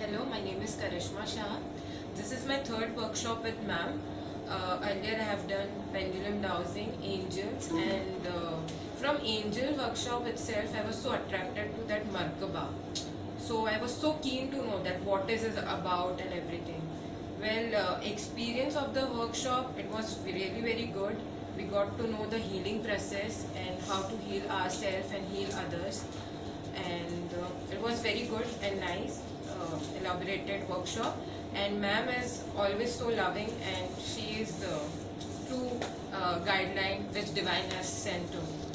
Hello, my name is Karishma Shah. This is my third workshop with ma'am. Earlier I have done pendulum dowsing, angels, and from angel workshop itself I was so attracted to that Markaba. So I was so keen to know that what is it about and everything. Well, experience of the workshop, it was really very good. We got to know the healing process and how to heal ourselves and heal others, and it was very good and nice, elaborated workshop. And ma'am is always so loving, and she is the true guideline which divine has sent to me.